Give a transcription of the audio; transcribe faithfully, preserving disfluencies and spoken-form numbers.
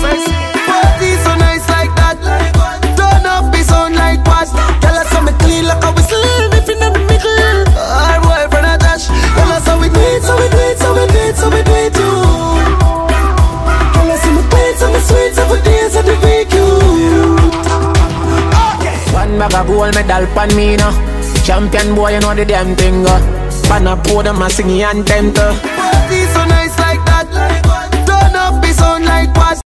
Party so nice like that. Turn up the sound like what? Tell us something clean like a whistle. If in the middle, our boyfriend attached. Tell us how we do it, so we do it, so we do it, so we do it too. Tell us how we do it, so we sweet, so we dance, so we be cute. One bag of gold medal pan me now. Champion boy, you know the damn thing. Pan a podium and sing the anthem. Party so nice like that. Turn up the sound like what?